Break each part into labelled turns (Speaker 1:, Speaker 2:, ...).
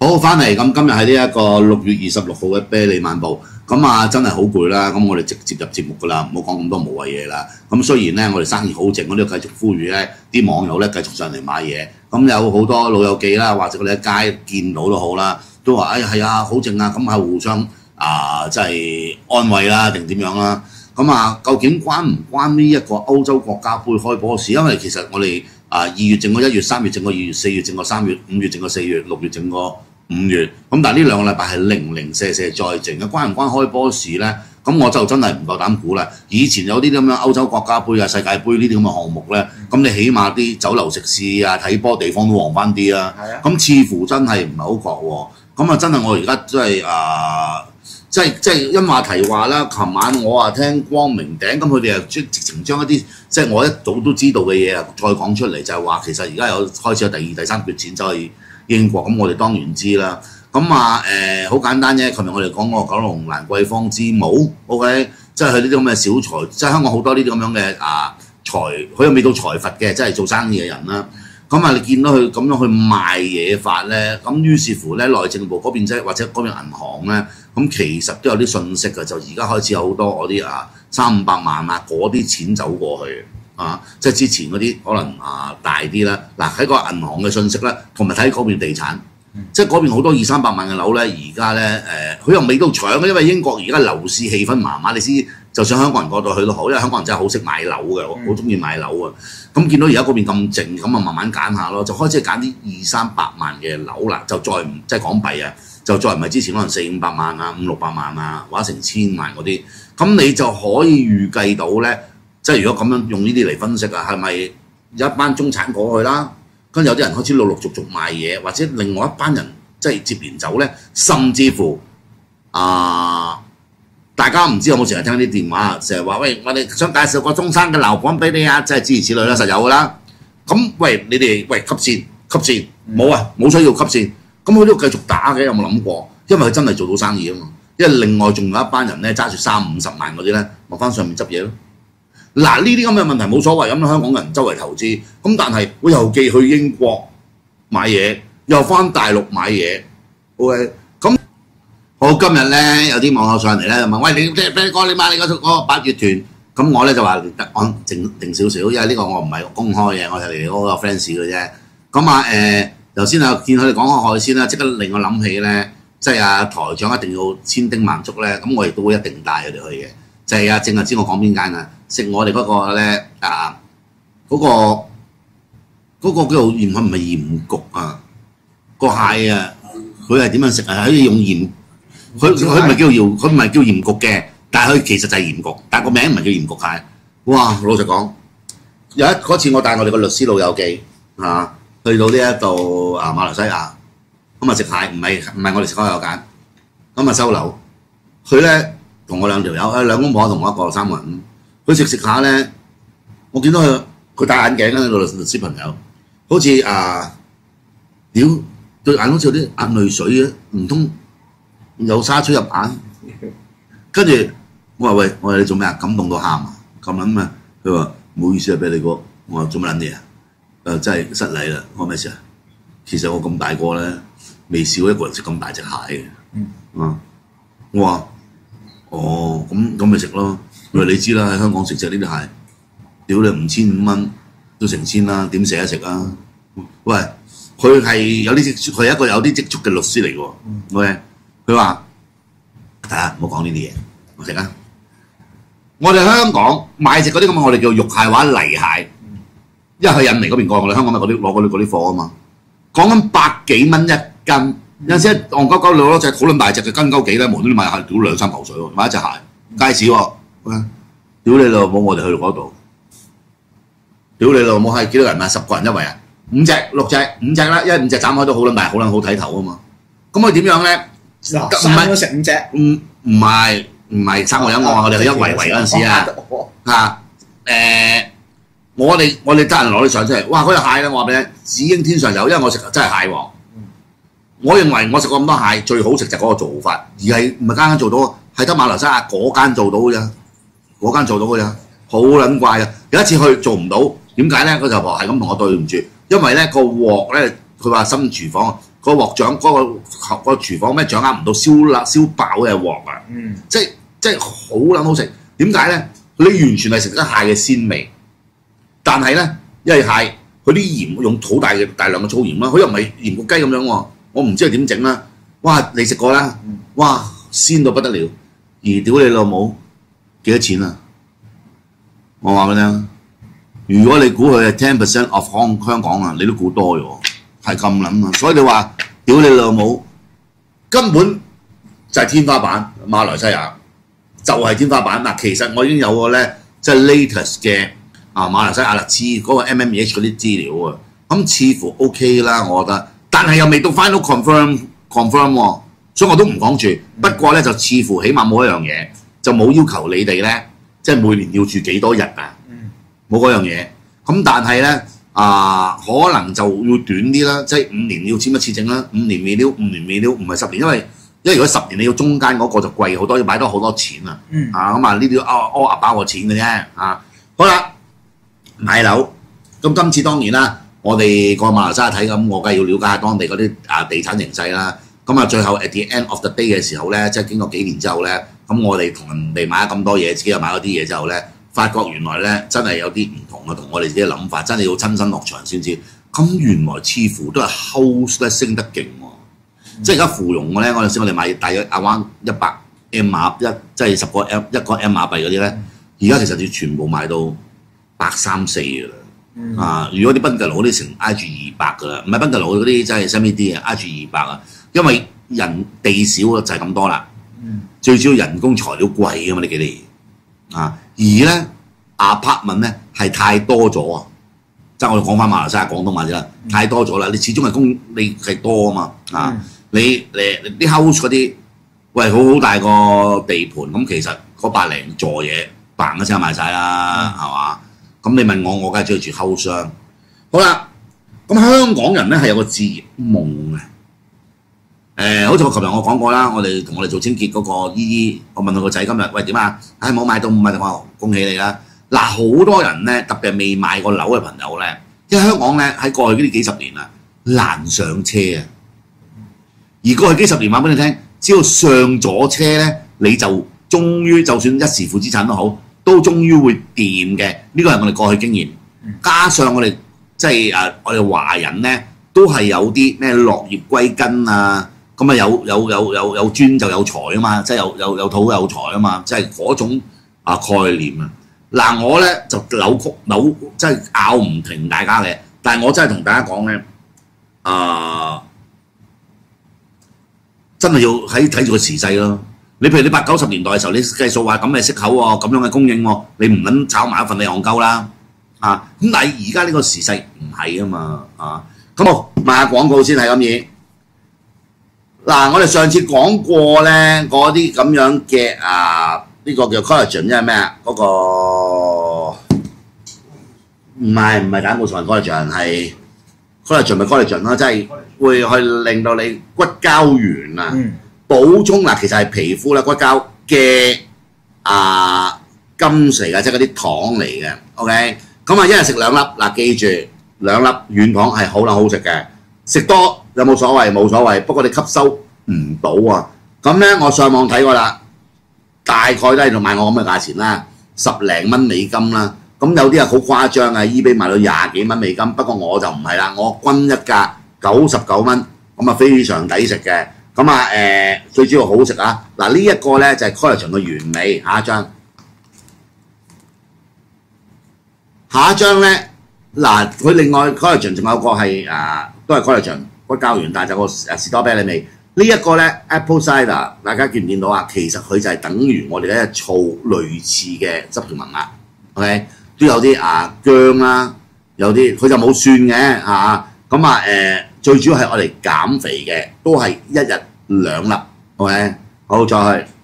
Speaker 1: 好，翻嚟咁，今日係呢一個6月26號嘅啤梨漫步，咁啊真係好攰啦，咁我哋直接入節目噶啦，唔好講咁多無謂嘢啦。咁雖然咧我哋生意好靜，我都繼續呼籲咧啲網友咧繼續上嚟買嘢。咁有好多老友記啦，或者佢哋喺街見到都好啦，都話係啊好靜啊，咁係互相即係安慰啦，定點樣啦？咁究竟關唔關呢一個歐洲國家杯開波事？因為其實我哋2月靜過1月，3月靜過2月，4月靜過3月，5月靜過4月，6月靜過5月，咁但係呢2個禮拜係零零舍舍再靜嘅，關唔關開波事咧？咁我就真係唔夠膽估啦。以前有啲咁樣歐洲國家杯啊、世界盃呢啲咁嘅項目咧，咁你起碼啲酒樓食肆啊、睇波地方都旺翻啲啊。咁似乎真係唔係好覺喎。咁真係我而家真係即係因話題話啦。琴晚我聽光明頂，咁佢哋又直情將一啲即係我一早都知道嘅嘢再講出嚟，就係話其實而家開始有第2、第3決戰走去英國，咁我哋當然知啦。咁好簡單啫。琴日我哋講過九龍蘭桂坊之母 ，OK， 即係佢呢啲咁嘅小財，即係香港好多呢啲咁樣嘅財，佢又未到財閥嘅，即係做生意嘅人啦。咁你見到佢咁樣去賣嘢法咧，咁於是乎咧內政部嗰邊或者嗰邊銀行咧，咁其實都有啲信息嘅，就而家開始有好多嗰啲300-500萬嗰啲錢走過去即係之前嗰啲可能大啲啦。嗱喺個銀行嘅信息啦，同埋睇嗰邊地產。即係嗰邊好多200-300萬嘅樓咧，而家咧佢又未到搶嘅，因為英國而家樓市氣氛麻麻，你知，就算香港人嗰度去都好，因為香港人真係好識買樓嘅，好中意買樓啊。咁見到而家嗰邊咁靜，咁慢慢揀下咯，就開始揀啲200-300萬嘅樓啦，就再唔即係港幣啊，就再唔係之前可能400-500萬啊、500-600萬啊，或者成千萬嗰啲，咁你就可以預計到咧，即係如果咁樣用呢啲嚟分析係咪有一班中產過去啦？跟住有啲人開始陸陸續續賣嘢，或者另外一班人即係接連走咧，甚至乎大家唔知有冇成日聽啲電話，成日話喂，我哋想介紹個中山嘅樓盤俾你啊，即係諸如此類啦，實有噶啦。咁喂，你哋喂吸線冇啊，冇需要吸線，咁佢都繼續打嘅，有冇諗過？因為佢真係做到生意啊嘛。因為另外仲有一班人咧揸住30-50萬嗰啲咧，落翻上面執嘢咯。嗱，呢啲咁嘅問題冇所謂，咁香港人周圍投資，咁但係我又寄去英國買嘢，又翻大陸買嘢 ，OK， 咁好今日咧有啲網友上嚟咧問，喂，你哥你買你嗰個8月團，咁我咧就話安靜少少，因為呢個我唔係公開嘅，我係嚟嗰個 fans 嘅啫。咁頭先見佢哋講開海鮮啦，即刻令我諗起咧，即係台長一定要千叮萬囑咧，咁我亦都會一定帶佢哋去嘅。就係正係知我講邊間啊？食我哋嗰個咧嗰個叫做鹽，佢唔係鹽焗個蟹佢係點樣食可以用鹽，佢唔係叫鹽焗嘅，但係佢其實就係鹽焗，但係個名唔係叫鹽焗蟹。哇！老實講，嗰次我帶我哋個律師老友記去到呢一度馬來西亞，咁食蟹，唔係我哋食開有間，咁收樓，佢咧。同我2條友，兩公婆同我一個3個人，佢食下咧，我見到佢戴眼鏡嘅個律師朋友，好似屌對眼好似有啲眼淚水嘅，唔通有沙出入眼？跟住我話喂，我話你做咩啊？感動到喊啊！咁撚啊！佢話唔好意思啊，俾你哥。我話做乜撚嘢啊？真係失禮啦！我咩事啊？其實我咁大個咧，未試過一個人食咁大隻蟹嘅。我話。哦，咁咪食咯。佢話你知啦，喺香港食隻呢啲蟹，屌你5500蚊都成千啦，點捨得食啊？喂，佢係有啲積蓄，佢係一個有啲積蓄嘅律師嚟嘅喎。OK， 佢話睇下唔好講呢啲嘢，我食啊。我哋香港買食嗰啲咁我哋叫肉蟹或者泥蟹，因為去印尼嗰邊過，我哋香港咪攞嗰啲貨啊嘛。講緊100幾蚊一斤。有陣時戇鳩鳩攞隻好撚大隻嘅斤鳩幾咧，無端端買蟹屌2-3嚿水喎，買一隻蟹街市喎，屌你老母！我哋去到嗰度，屌你老母係幾多人啊？10個人一圍啊，5隻6隻5隻啦，因為5隻斬開都好撚大，好撚好睇頭啊嘛。咁佢點樣咧？
Speaker 2: 3個食5隻？
Speaker 1: 唔係3個人，我哋去一圍圍嗰陣時我哋得人攞啲相出嚟，哇！嗰隻蟹咧，我話俾你聽，只應天上有，因為我食真係蟹王。我認為我食過咁多蟹，最好食就係嗰個做法，而係唔係間間做到，係得馬來西亞嗰間做到嘅啫，嗰間做到嘅啫，好撚怪嘅。有一次去做唔到，點解咧？個頭婆係咁同我對唔住，因為咧個鑊咧，佢話新廚房個鑊掌個廚房咩掌握唔到燒爆嘅鑊啊！即係好撚好食。點解咧？你完全係食得蟹嘅鮮味，但係咧，因為蟹佢啲鹽用好大量嘅粗鹽啦，佢又唔係鹽焗雞咁樣喎。我唔知佢點整啦。哇！你食過啦？哇！鮮到不得了。而屌你老母幾多錢啊？我話俾你聽，如果你估佢係10% of 香港啊，你都估多咗，係咁撚啊！所以你話屌你老母根本就係天花板，馬來西亞就係天花板嗱。其實我已經有個咧，即係 latest 嘅馬來西亞次嗰個 MMEH 嗰啲資料啊，咁似乎 OK 啦，我覺得，但係又未到 final confirm 喎，所以我都唔講住。不過咧就似乎起碼冇一樣嘢，就冇要求你哋咧，即係每年要住幾多日啊，冇嗰樣嘢。咁但係咧可能就要短啲啦，即係5年要簽一次證啦，5年未了，5年未了，唔係10年，因為如果10年你要中間嗰個就貴好多，要擺多好多錢啊。咁啊呢啲阿包個錢嘅啫好啦，買樓咁今次當然啦，我哋過馬來西亞睇咁，我梗係要了解下當地嗰啲地產形勢啦。咁啊，最後 at the end of the day 嘅時候咧，即係經過幾年之後咧，咁我哋同人哋買咗咁多嘢，自己又買咗啲嘢之後咧，發覺原來咧真係有啲唔同啊，同我哋自己嘅諗法，真係要親身落場先知。咁原來似乎都係 house 咧升得勁喎，即係而家芙蓉嘅咧，嗰陣時我哋買大約around 100 M 碼即係10個 M 1個 M 碼幣嗰啲咧，而家其實要全部賣到130、4㗎啦。如果啲賓格樓嗰啲成挨住200㗎啦，唔係賓格樓嗰啲真係 semi 啲啊，挨住200啊。因為人地少就係咁多啦，最主要人工材料貴㗎嘛呢幾年而咧 apartment 咧係太多咗啊！即係我哋講翻馬來西亞廣東話啫啦，太多咗啦，你始終係你係多啊嘛你啲 house 嗰啲，喂好大個地盤，咁其實嗰100零座嘢嘭一聲賣晒啦，係嘛？咁你問我梗係中意住 house 商。好啦，咁香港人咧係有個置業夢嘅。好似我琴日我講過啦，我哋做清潔嗰個姨姨，我問佢個仔今日喂點啊？冇買到，我話恭喜你啦！嗱，好多人咧，特別係未買過樓嘅朋友咧，因為香港咧喺過去呢幾十年啊難上車啊，而過去幾十年話俾你聽，只要上咗車咧，你就終於就算一時負資產都好，都終於會掂嘅。呢個係我哋過去經驗，加上我哋即係我哋華人咧都係有啲咩落葉歸根啊。咁啊有磚就有財啊嘛，即係有土有財啊嘛，即係嗰種概念啊。嗱我咧就扭即係拗唔停大家嘅，但係我真係同大家講咧，真係要睇住個時勢咯。你譬如你80、90年代嘅時候，你計數話咁嘅息口喎，咁樣嘅供應喎，你唔撚炒埋一份你戇鳩啦咁但係而家呢個時勢唔係啊嘛咁好賣下廣告先係咁嘢。嗱，我哋上次講過咧，嗰啲咁樣嘅呢個叫 collagen 即係咩啊？嗰個唔係膽固醇 collagen 係 collagen 咪 collagen 咯，即係會去令到你骨膠原補充其實係皮膚啦骨膠嘅金嚟嘅，即係嗰啲糖嚟嘅。OK， 咁一日食2粒嗱，記住2粒軟糖係好撚好食嘅，食多。有冇所謂？冇所謂，不過你吸收唔到啊！咁咧，我上網睇過啦，大概都喺度賣我咁嘅價錢啦，10零蚊美金啦。咁有啲係好誇張啊 ，eBay 賣到20幾蚊美金。不過我就唔係啦，我均一價99蚊，咁啊非常抵食嘅。咁最主要好食啊！嗱，呢一個咧就係 collagen 嘅原理。下一張咧，嗱佢另外 collagen 仲有個係都係 collagen。骨膠原，但係就個士多啤梨味。呢一個咧 apple cider， 大家見唔見到啊？其實佢就係等於我哋嘅醋類似嘅汁條文啦。OK， 都有啲薑啦，有啲佢就冇蒜嘅最主要係我哋減肥嘅，都係一日2粒。OK， 好再去。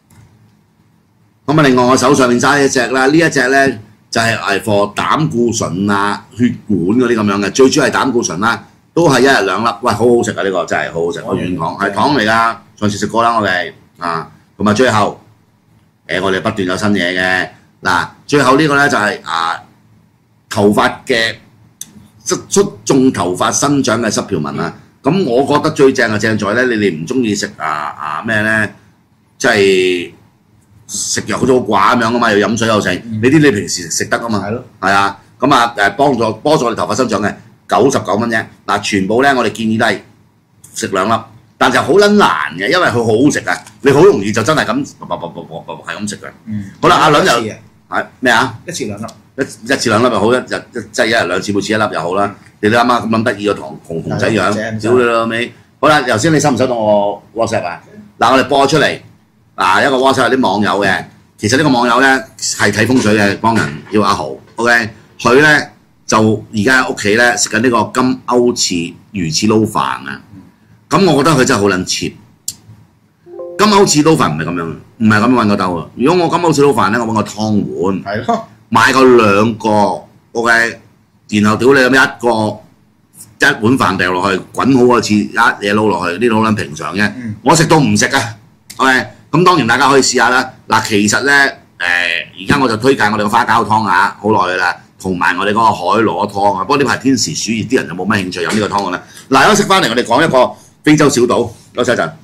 Speaker 1: 另外我手上面揸一隻啦，呢一隻咧就係for膽固醇血管嗰啲咁樣嘅，最主要係膽固醇啦。都係一日2粒，喂，好好食啊！呢個真係好好食，個軟糖係糖嚟㗎，上次食過啦我哋同埋最後我哋不斷有新嘢嘅嗱，最後呢個咧就係頭髮嘅促進頭髮生長嘅濕條紋咁我覺得最正就正在咧，你哋唔中意食咩咧，即係食藥好似好寡咁樣啊嘛，又飲水又食，你平時食得啊嘛，
Speaker 2: 係咯，
Speaker 1: 係啊，咁幫助我哋頭髮生長嘅99蚊啫。嗱，全部咧我哋建議都係食2粒，但就好撚難嘅，因為佢好好食啊，你好容易就真係咁係咁食嘅。好啦，阿倫又係咩啊？
Speaker 2: 一次2粒。
Speaker 1: 一次2粒又好，即係一日2次，每次1粒又好啦。你都啱啱咁得意個熊仔樣，屌你老味！好啦，頭先你收唔收到我 WhatsApp 啊？嗱，我哋播出嚟，一個 WhatsApp 有啲網友嘅，其實呢個網友咧係睇風水嘅，幫人叫阿豪 ，OK， 佢咧就而家喺屋企咧食緊呢個金鈎翅魚翅撈飯啊！咁我覺得佢真係好撚 cheap。金鈎翅撈飯唔係咁樣，唔係咁樣揾個兜啊！如果我金鈎翅撈飯咧，我揾個湯碗，
Speaker 2: 係咯，
Speaker 1: 買個2個 ，OK。然後屌你咁一碗飯掉落去，滾好個翅，一嘢撈落去，呢度好撚平常嘅。我食到唔食啊 ，OK。咁當然大家可以試下啦。嗱，其實咧而家我就推介我哋個花膠湯啊，好耐㗎啦，同埋我哋嗰個海螺湯啊。不過呢排天時暑熱，啲人就冇乜興趣飲呢個湯㗎啦。嗱，休息翻嚟，我哋講一個非洲小島，休息一陣。